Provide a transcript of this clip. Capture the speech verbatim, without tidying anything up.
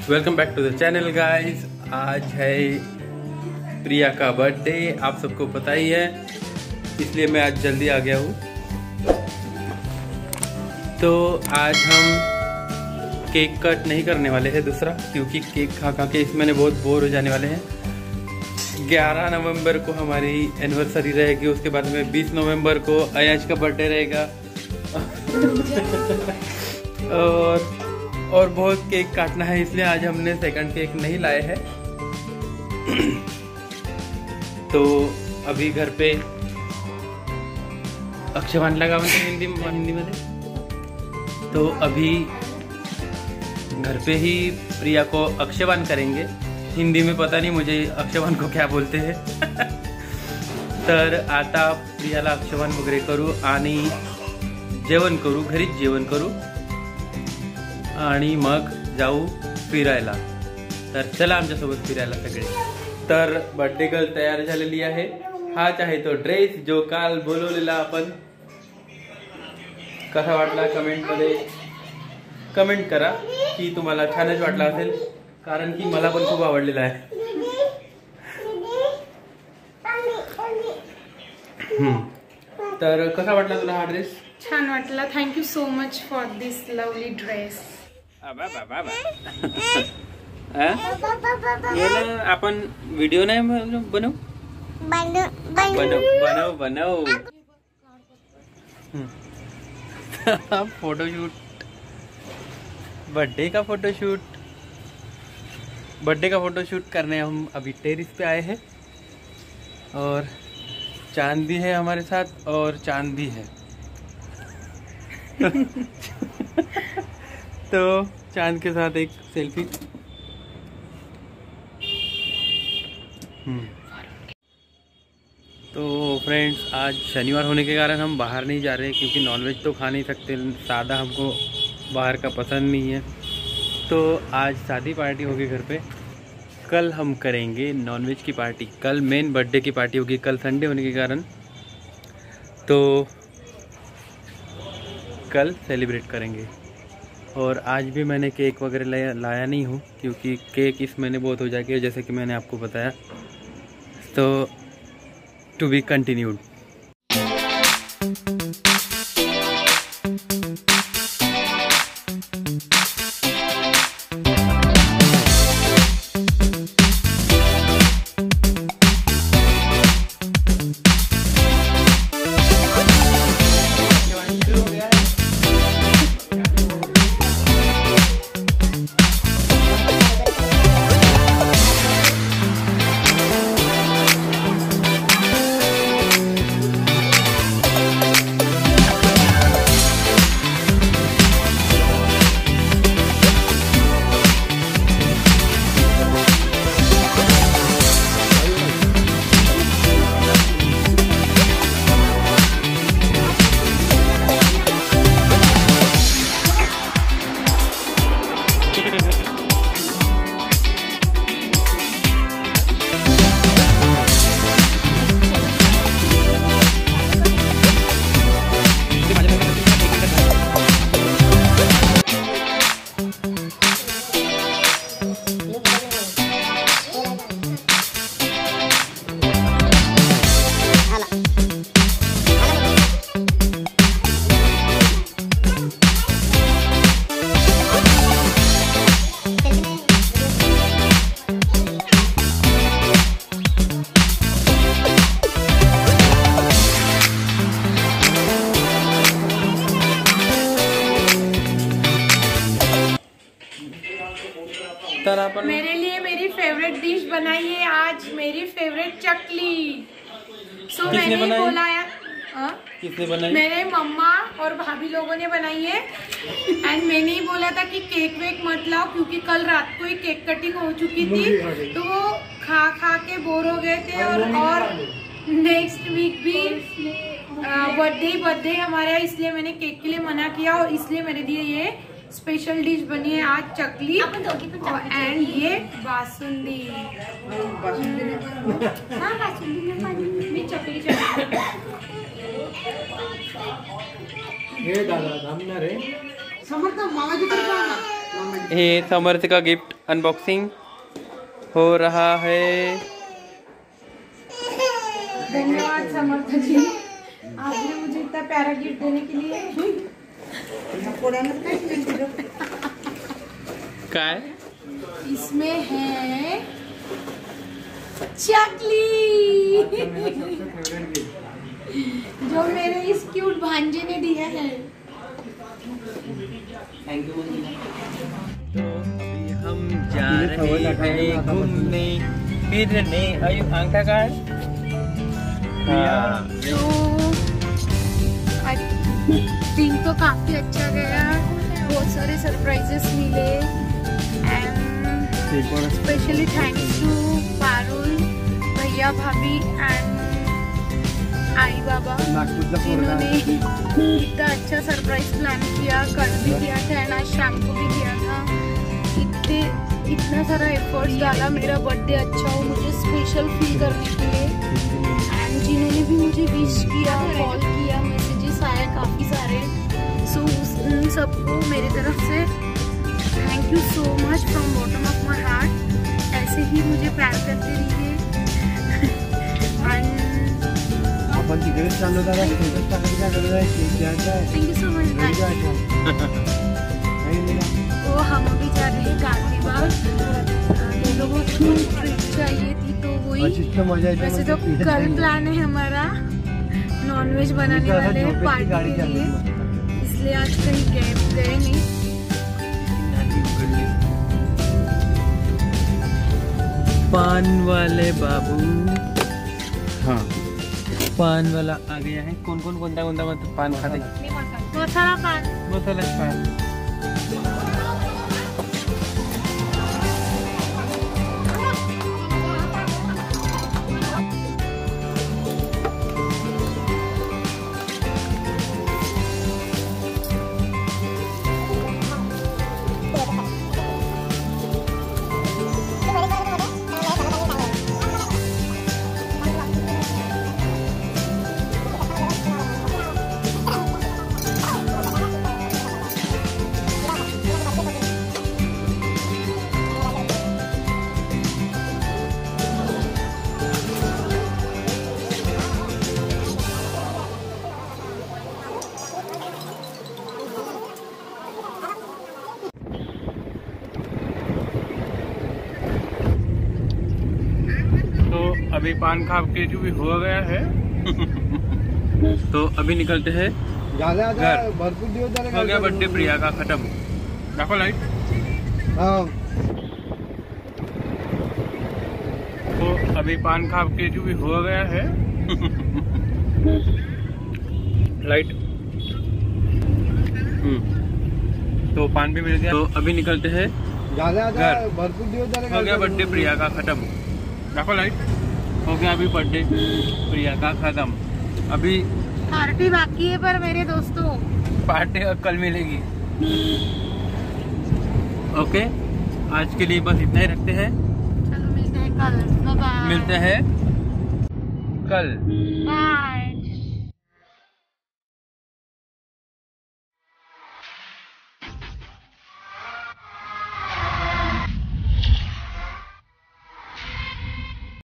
Welcome back to the channel guys. आज है प्रिया का बर्थडे, आप सबको पता ही है, इसलिए मैं आज जल्दी आ गया हूँ। तो आज हम केक कट नहीं करने वाले हैं दूसरा, क्योंकि केक खा खा के इसमें बहुत बोर हो जाने वाले हैं। ग्यारह नवंबर को हमारी एनिवर्सरी रहेगी, उसके बाद में बीस नवंबर को अयाज का बर्थडे रहेगा और और बहुत केक काटना है, इसलिए आज हमने सेकंड केक नहीं लाए हैं। तो अभी घर पे अक्षवान लगा हिंदी हिंदी में, तो अभी घर पे ही प्रिया को अक्षवान करेंगे। हिंदी में पता नहीं मुझे अक्षवान को क्या बोलते हैं तर आता प्रियाला अक्षवान वगैरे करू आणि जेवण करू, घरीच जेवण करू आणि मग जाऊ फिरायला। तर चला आमच्यासोबत फिरायला सगळे। तर बर्थडे गर्ल तयार झालेली आहे। हाच आहे तो ड्रेस जो काल बोलवलेला आपण। कसा वाटला कमेंट मध्ये कमेंट करा की तुम्हाला छानच वाटला असेल, कारण की मला पण खूप आवडलेला आहे। हम्म तर कसा वाटला तुला हा ड्रेस? छान वाटला। Thank you so much for this lovely dress. आबा बाबा ये ना आपण व्हिडिओ नाही बनव बनव बनव बनव फोटोशूट, बर्थडे का फोटोशूट बर्थडे का फोटोशूट करने हम अभी टेरिस पे आए हैं और चांद भी है हमारे साथ और चांद भी है तो चांद के साथ एक सेल्फी। तो फ्रेंड्स, आज शनिवार होने के कारण हम बाहर नहीं जा रहे हैं, क्योंकि नॉनवेज तो खा नहीं सकते, सादा हमको बाहर का पसंद नहीं है। तो आज शादी पार्टी होगी घर पे, कल हम करेंगे नॉनवेज की पार्टी। कल मेन बर्थडे की पार्टी होगी, कल संडे होने के कारण तो कल सेलिब्रेट करेंगे। और आज भी मैंने केक वगैरह लाया, लाया नहीं हूँ, क्योंकि केक इस महीने बहुत हो जाएगी, जैसे कि मैंने आपको बताया। तो टू बी कंटिन्यूड। मेरे लिए मेरी फेवरेट डिश बनाई है आज, मेरी फेवरेट चकली। सो so, मैंने बोला यार, किसने बनाई? मेरे मम्मा और भाभी लोगों ने बनाई है। एंड मैंने ही बोला था कि केक वेक मत लाओ, क्योंकि कल रात को ही केक कटिंग हो चुकी थी, तो वो खा खा के बोर हो गए थे। और और नेक्स्ट वीक भी बर्थडे बर्थडे हमारे यहाँ, इसलिए मैंने केक के लिए मना किया। और इसलिए मेरे लिए ये स्पेशल डिश बनी है आज चकली एंड ये बासुंदी। मी चकली हे दादा थांबणार आहे समर्थ मामाची ये समर्थ का गिफ्ट अनबॉक्सिंग हो रहा है। धन्यवाद समर्थ जी, आपने मुझे इतना प्यारा गिफ्ट देने के लिए। क्या है इसमें? है चकली जो मेरे इस क्यूट भांजे ने दिया है। Thank you. तो अभी हम जा रहे हैं घूमने फिरने। आयु अंगठा कार्ड। तो दिन तो काफी अच्छा गया, बहुत सारे सरप्राइजेस मिले and specially thanks to Parul भैया भाभी एंड आई बाबा जिन्होंने इतना अच्छा सरप्राइज प्लान किया। कल भी किया था एंड आज शाम को भी किया था। इतने इतना सारा एफर्ट्स डाला मेरा बर्थडे अच्छा हो, मुझे स्पेशल फील करने के लिए। एंड जिन्होंने भी मुझे विश किया, कॉल किया, मैसेजेस आए काफ़ी सारे। सो so, उन सबको मेरी तरफ से thank you so much from bottom of my heart. ऐसे ही मुझे प्यार करते रहिए। Thank you so much. तो हम अभी जा रहे हैं गांधी बाग। ये लोगों को ट्रिप चाहिए थी तो वही, वैसे तो कल प्लान है हमारा नॉनवेज बनाने वाले हैं पार्टी के लिए, इसलिए आज कहीं गए गए नहीं। पान वाले बाबू, हाँ पान वाला आ गया है। कौन कौन कौन कौन मतलब पान खाते? बहुत सारा पान, बहुत सारा पान। अभी पान खा के जो भी हो गया है तो अभी निकलते हैं घर। हो गया बर्थडे प्रिया का खत्म। देखो लाइट। तो अभी पान खा के जो भी हो गया है लाइट। तो पान भी मिल गया। तो अभी निकलते हैं घर। हो गया बर्थडे प्रिया का खत्म। देखो लाइट। हो गया अभी बर्थडे प्रिया का खत्म। अभी पार्टी बाकी है पर मेरे दोस्तों, पार्टी कल मिलेगी। ओके आज के लिए बस इतना ही रखते हैं। चलो मिलते हैं कल। Bye bye. मिलते हैं कल। बाय।